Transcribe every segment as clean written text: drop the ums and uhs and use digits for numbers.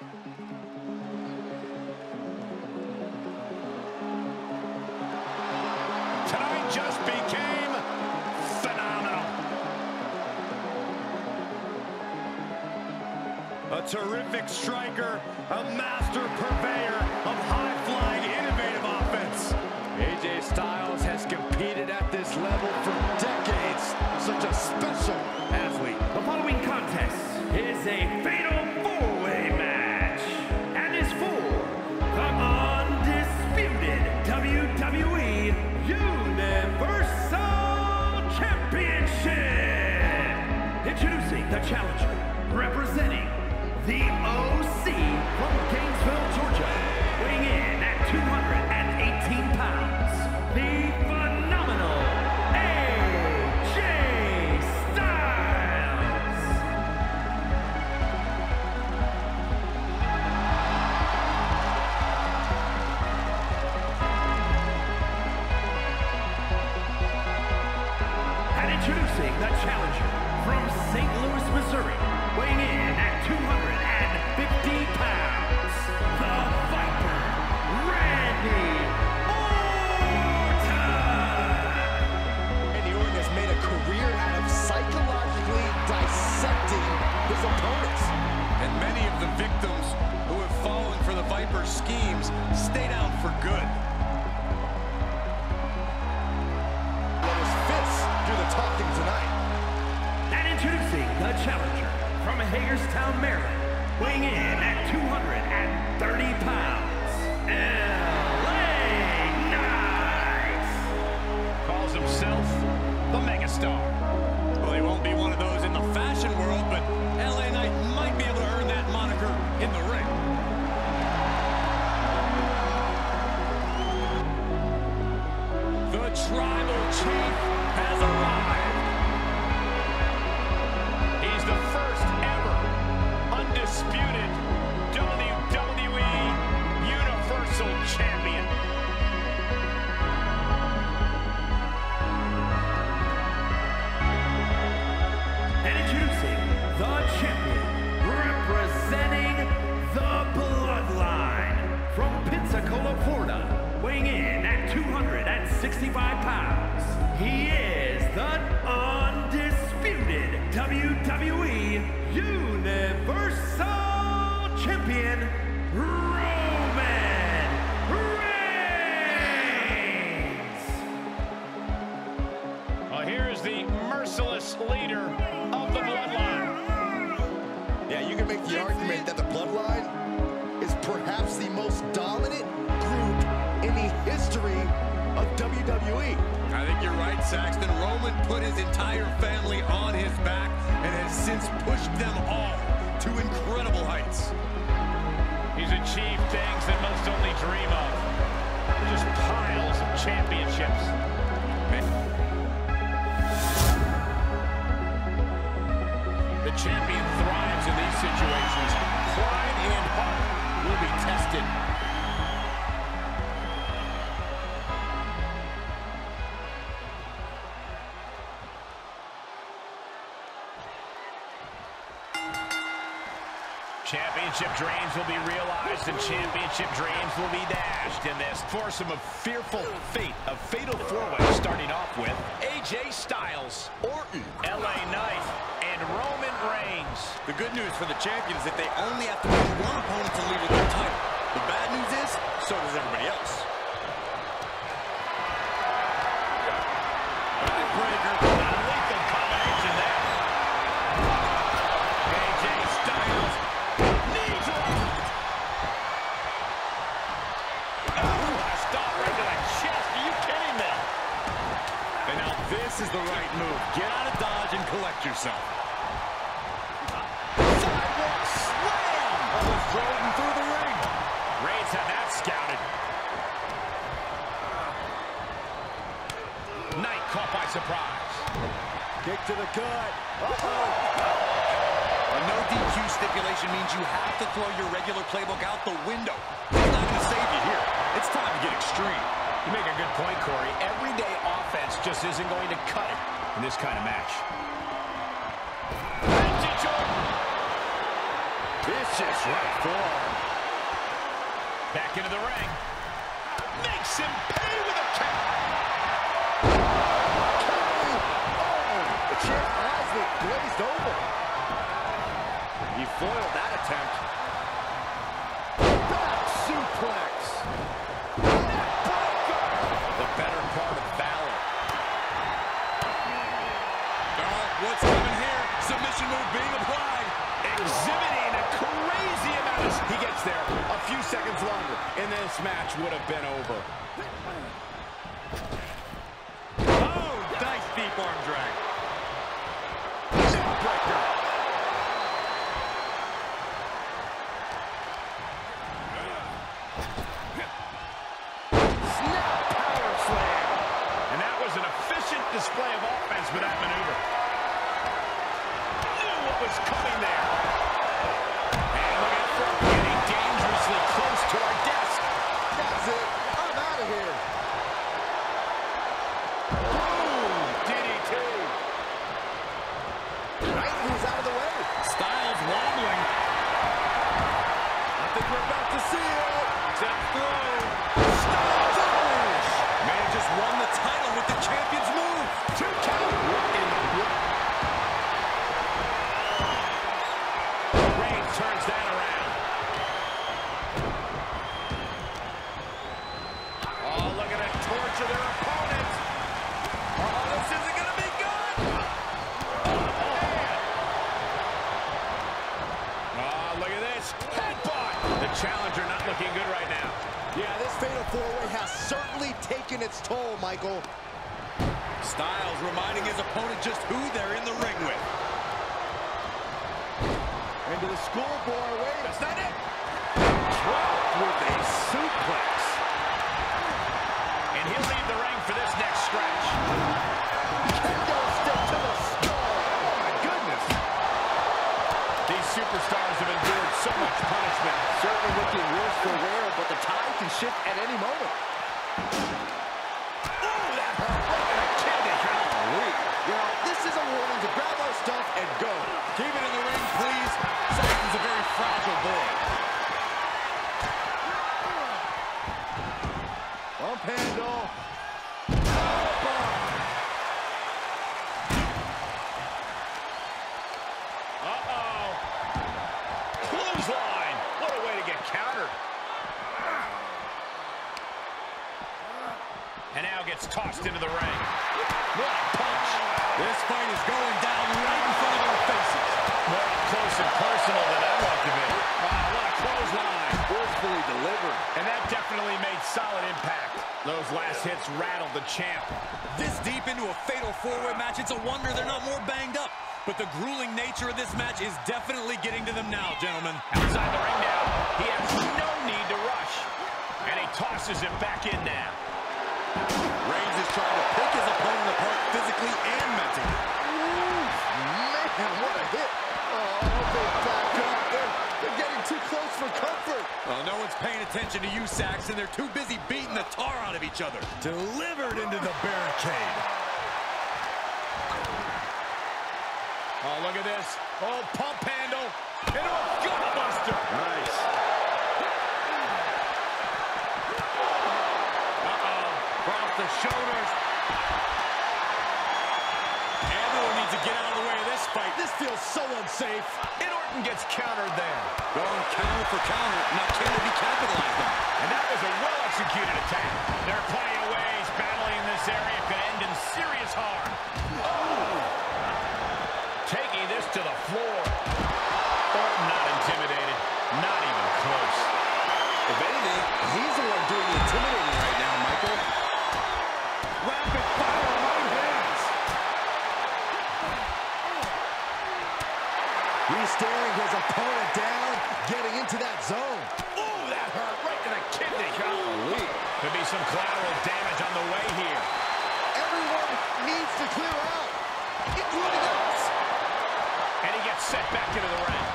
Tonight just became phenomenal. A terrific striker, a master purveyor of high-flying, innovative offense. AJ Styles has competed at this level for decades. Such a special athlete. The following contest is a fatal four-way match and is for the undisputed WWE Universal Championship. Introducing the challenger, representing the OC from Gainesville, Georgia, weighing in at 218 pounds, the phenomenal AJ Styles. And introducing the challenger from St. Louis, Missouri, weighing in at 250 pounds, the Viper, Randy Orton. Randy Orton has made a career out of psychologically dissecting his opponents. And many of the victims who have fallen for the Viper's schemes stay down for good. Let his fists do the talking tonight. And introducing the challenger from Hagerstown, Maryland, weighing in at 230 pounds, LA Knight. Calls himself the megastar. Well, he won't be one of those in the fashion world, but LA Knight might be able to earn that moniker in the ring. The Tribal Chief has arrived. He's the first ever undisputed WWE Universal Champion. And introducing the champion, representing the Bloodline from Pensacola, Florida, weighing in at 265 pounds. He is the undisputed WWE Universal Champion, Roman Reigns. Well, here's the merciless leader of the Bloodline. Yeah, you can make the argument that the Bloodline is perhaps the most dominant group in the history of WWE. I think you're right, Saxton. Roman put his entire family on his back and has since pushed them all to incredible heights. He's achieved things that most only dream of. Just piles of championships. The champion thrives in these situations. Pride and heart will be tested. Championship dreams will be realized and championship dreams will be dashed in this foursome of fearful fate, a fatal four-way starting off with AJ Styles, Orton, LA Knight, and Roman Reigns. The good news for the champion is that they only have to pick one opponent to leave with their title. The bad news is, so does everybody else. Backbreaker, a lethal combination there. AJ Styles. This is the right move. Get out of dodge and collect yourself. Sidewalk slam! Almost drove him through the ring. Reigns had that scouted. Knight caught by surprise. Kick to the gut. A no DQ stipulation means you have to throw your regular playbook out the window. It's not going to save you here. It's time to get extreme. You make a good point, Corey. Everyday offense just isn't going to cut it in this kind of match. Vicious right forearm. Back into the ring. Makes him pay with a count. The champ has it glazed over. He foiled that attempt. Back suplex. The better part of valor. Oh, what's coming here? Submission move being applied. Exhibiting a crazy amount of... He gets there a few seconds longer, and this match would have been over. Oh, nice deep arm drag. Neckbreaker. Snap power slam. And that was an efficient display of offense with that maneuver. Knew what was coming there. And look at Fromm getting dangerously close to our desk. That's it. I'm out of here. Boom! DDT. Knight moves out of the way. Styles wobbling. I think we're about to see it. Step through. Styles finish. Man just won the title with the champion's move. 2 count. What in the world? Reigns turns that around. Oh, look at that torture their opponent. Oh, this isn't going to be good. Oh, look at this. Headbutt. The challenger not looking good right now. Yeah, this fatal four-way has certainly taken its toll, Michael. Styles reminding his opponent just who they're in the ring with. Into the schoolboy. Wait, That's not it. dropped with a suplex. And he'll leave the ring for this next stretch. Kendo stick to the skull. Oh, my goodness. These superstars have endured so much punishment. Certainly looking worse for wear, but the tide can shift at any moment. Ooh, that hurt. Right in the kidney. You know, this is a warning to grab our stuff and go. Keep it in the ring, please. Saxton's a very fragile boy. Bump handle. Uh-oh. Clothesline. What a way to get countered. And now gets tossed into the ring. What a punch. This fight is going down right in front of our faces. More up close and personal than I want to be. Wow, what a clothesline. Forcefully delivered. And that definitely made solid impact. Those last hits rattled the champ. This deep into a fatal four-way match, it's a wonder they're not more banged up. But the grueling nature of this match is definitely getting to them now, gentlemen. Outside the ring now. He has no need to rush. And he tosses it back in now. Reigns is trying to pick his opponent apart physically and mentally. Man, what a hit. Oh, they back up. They're getting too close for comfort. Well, no one's paying attention to you, Saxton. They're too busy beating the tar out of each other. Delivered into the barricade. Oh, look at this. Oh, pump handle. Into a gutbuster. Nice. Across the shoulders. Everyone needs to get out of the way of this fight. This feels so unsafe. And Orton gets countered there. Going counter for counter. Now can they be capitalized on? And that was a well-executed attack. There are plenty of ways battling in this area could end in serious harm. Oh! Taking this to the floor. Orton not intimidated. Not even close. If anything, he's the one doing the intimidating right now, Michael. Rapid fire right hands. He's staring his opponent down, getting into that zone. Ooh, that hurt right to the kidney. Golly. Could be some collateral damage on the way here. Everyone needs to clear out, including us. And he gets set back into the ring.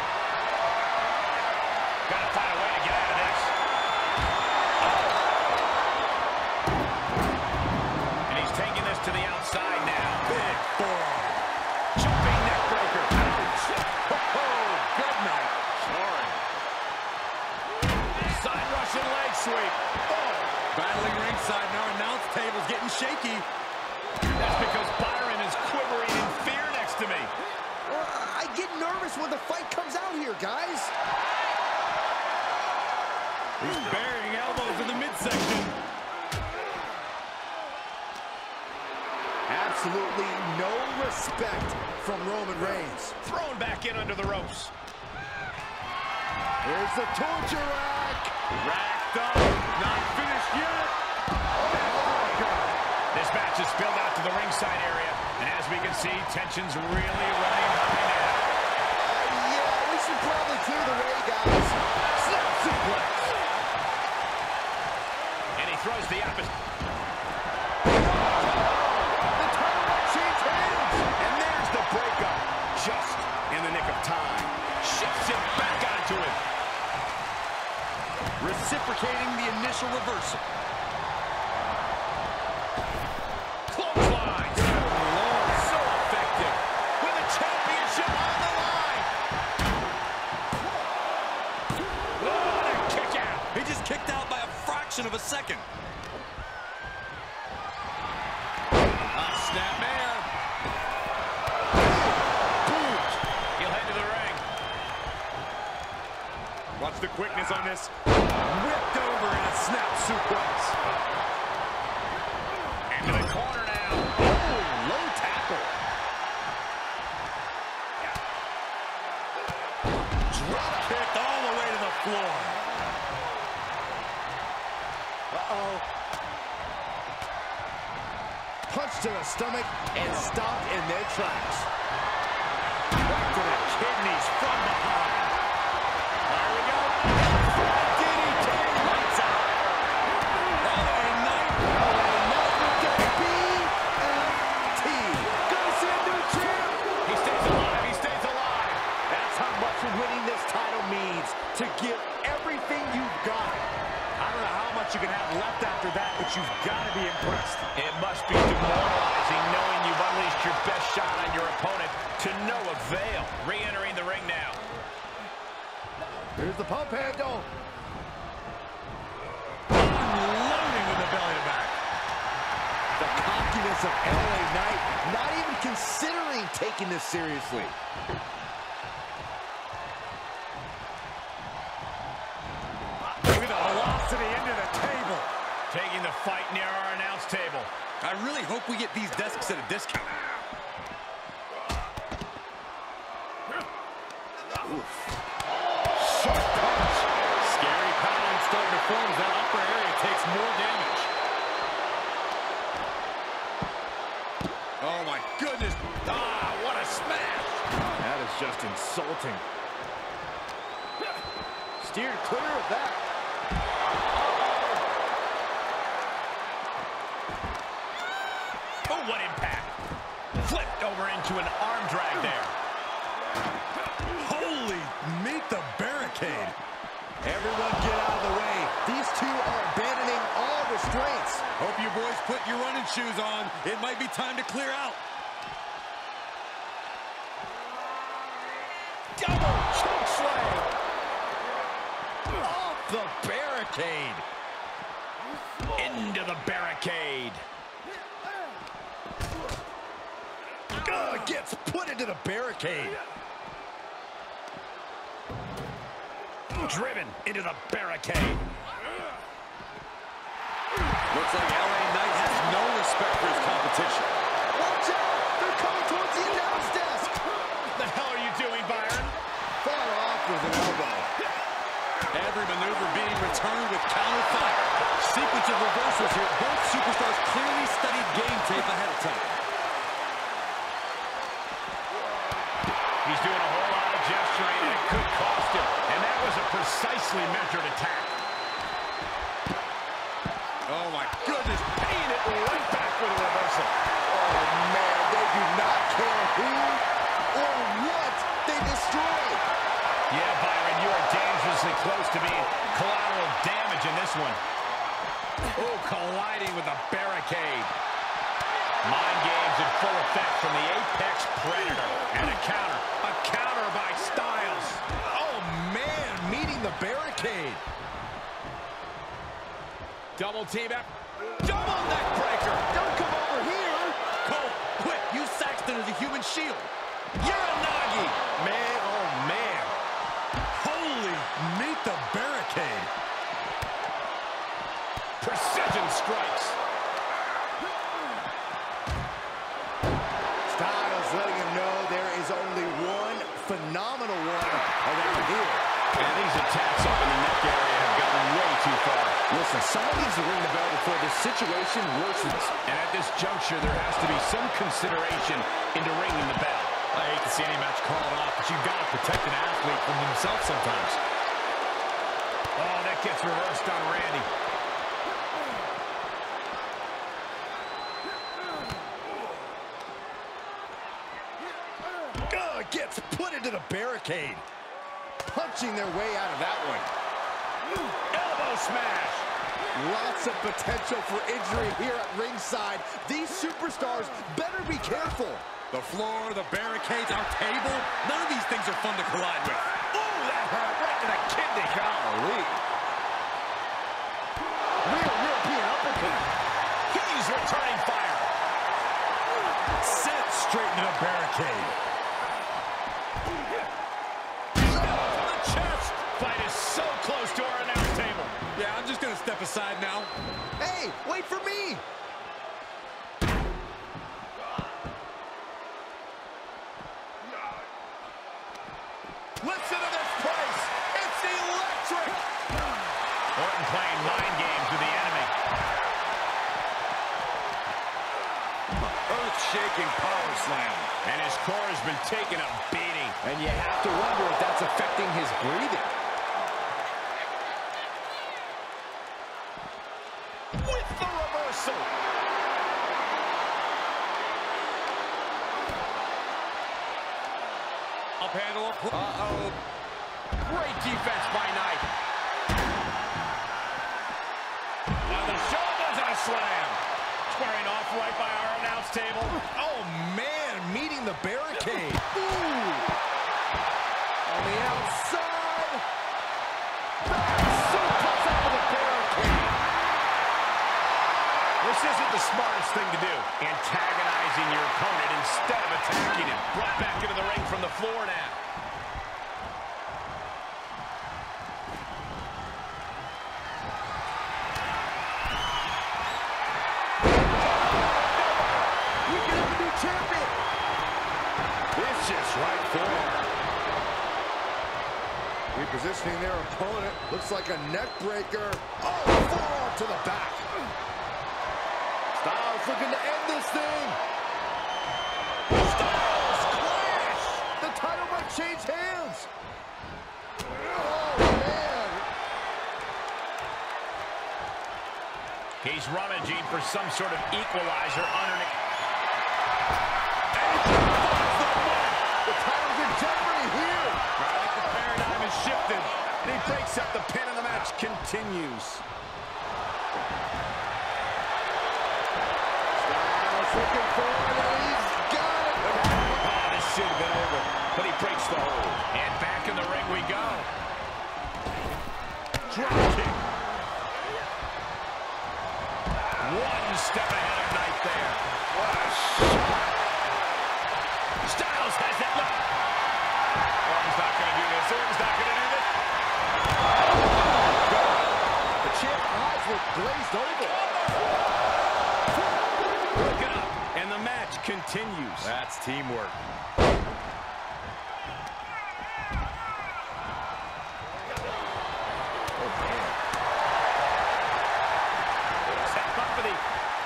Gotta find a way to get out of this. Oh. And he's taking this to the outside now. Big forearm. Jumping neck breaker. Ouch. Oh, good night. sweep. Oh. Battling ringside, and our announce table's getting shaky. That's because Byron is quivering in fear next to me. I get nervous when the fight comes out here, guys. He's burying elbows in the midsection. Absolutely no respect from Roman Reigns. Thrown back in under the ropes. Here's the torture rack. Racked up, not finished yet. This match is spilled out to the ringside area, and as we can see, tension's really running high now. Yeah, we should probably clear the way, guys. Snap suplex. And he throws the opposite. The title change hands. And there's the breakup, just in the nick of time. Shifts it back onto him. Reciprocating the initial reversal. Clothesline. Good Lord, so effective. With a championship on the line. What a kick out. He just kicked out by a fraction of a second. Snapmare. He'll head to the ring. Watch the quickness on this. Whipped over in a snap suplex. Into the corner now. Oh, low tackle. Drop kicked all the way to the floor. Uh-oh. Punch to the stomach and stopped in their tracks. Right to the kidneys from behind. There we go. DDT. Lights out. LA Knight. BFT. Gonna see a new champ. He stays alive. He stays alive. That's how much winning this title means. To give everything you've got. I don't know how much you can have left after that, but you've got to be impressed. It must be demoralizing knowing you've unleashed your best shot on your opponent to no avail. Re-entering the ring now. Here's the pump handle. Unloading with the belly to back. The cockiness of LA Knight, not even considering taking this seriously. Look at the velocity into the table. Taking the fight near our announce table. I really hope we get these desks at a discount. Sharp punch. Scary pattern starting to form as that upper area takes more damage. Oh my goodness. Ah, what a smash. That is just insulting. Steered clear of that. Oh, what impact. Flipped over into an arm drag there. Holy, meet the barricade. Everyone get out of the way. These two are abandoning all restraints. Hope you boys put your running shoes on. It might be time to clear out. Double choke slam. Off the barricade. Into the barricade. Gets put into the barricade. Driven into the barricade. Looks like LA Knight has no respect for his competition. Watch out! They're coming towards the announce desk. What the hell are you doing, Byron? Far off with an elbow. Every maneuver being returned with counter fire. Sequence of reversals here. Both superstars clearly studied game tape ahead of time. He's doing a whole lot of gesturing, and it could cost him. And that was a precisely measured attack. Oh, my goodness. Paying it right back with a reversal. Oh, man, they do not care who or what they destroy. Yeah, Byron, you are dangerously close to being collateral damage in this one. Oh, colliding with a barricade. Mind games in full effect from the Apex Predator. And a counter. A counter by Styles. Oh, man, meeting the barricade. Double team up. Double neck breaker. Don't come over here. Cole, quick, use Saxton as a human shield. Uranagi. Man, oh man. Holy, meet the barricade. Precision strikes. Styles letting him know there is only one phenomenal one around here. And these attacks up in the neck area have gotten way too far. Listen, someone needs to ring the bell before this situation worsens. And at this juncture, there has to be some consideration into ringing the bell. I hate to see any match called off, but you've got to protect an athlete from himself sometimes. Oh, that gets reversed on Randy. Oh, it gets put into the barricade. Punching their way out of that one. Elbow smash. Lots of potential for injury here at ringside. These superstars better be careful. The floor, the barricades, our table, none of these things are fun to collide with. Ooh, that hurt right to the kidney. Golly. Real European uppercut. He's returning fire. Set straight into the barricade. Fight is so close to our announce table. Yeah, I'm just going to step aside now. Hey, wait for me. Listen to this place. It's electric. Orton playing mind games with the enemy. Earth-shaking power slam. And his core has been taking a beating. And you have to wonder if that's affecting his breathing. With the reversal. Up handle. Uh-oh. Great defense by Knight. On the shoulders and a slam. Squaring off right by our announce table. Oh, man, meeting the barricade. Ooh. On the outside. Suplex out of the barricade. This isn't the smartest thing to do. Antagonizing your opponent instead of attacking him. Brought back into the ring from the floor now. You can have a new champion. Vicious right forward. Repositioning their opponent. Looks like a neck breaker. Oh, forearm to the back. Styles looking to end this thing. Styles clash. The title might change hands. Oh, man. He's rummaging for some sort of equalizer underneath. The title's in jeopardy here. I think the paradigm has shifted. And he breaks up the pin and the match continues. Looking for it, and he's got it. Oh, this should have been over, but he breaks the hold. And back in the ring we go. Drop kick. One step ahead of Knight there. What a shot. Styles has it. Look. Orton's not going to do this. Orton's not going to do this. The champ's eyes look glazed over. Look it up, and the match continues. That's teamwork. Step up for the...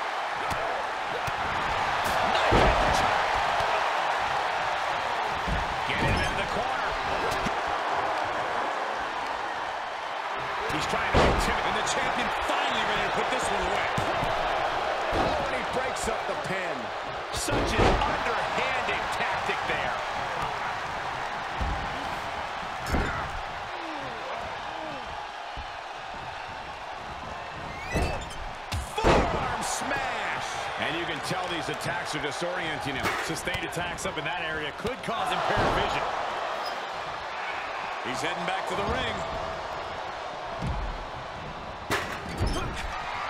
Get him into the corner. He's trying to intimidate, and the champion finally ready to put this one away. Oh, and he breaks up the pin. Such an underhanded tactic there. Forearm smash. And you can tell these attacks are disorienting him. Sustained attacks up in that area could cause impaired vision. He's heading back to the ring.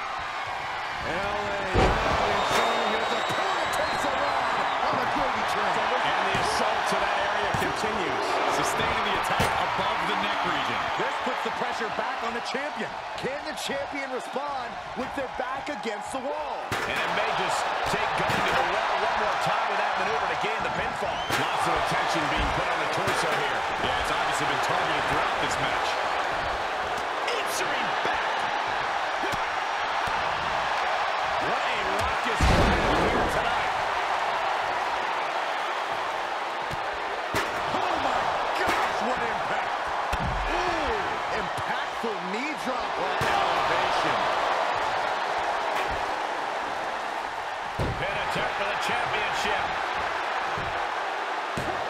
And the assault to that area continues. Sustaining the attack above the neck region. This puts the pressure back on the champion. Can the champion respond with their back against the wall? And it may just take going to the well one more time with that maneuver to gain the pinfall. Lots of attention being put on the torso here. Yeah, it's obviously been targeted throughout this match. Answering back. What a raucous crowd here tonight. Oh my gosh, what impact! Ooh, impactful knee drop. What elevation. Pin attempt for the championship.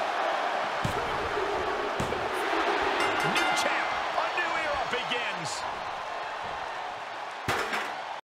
New champ. A new era begins.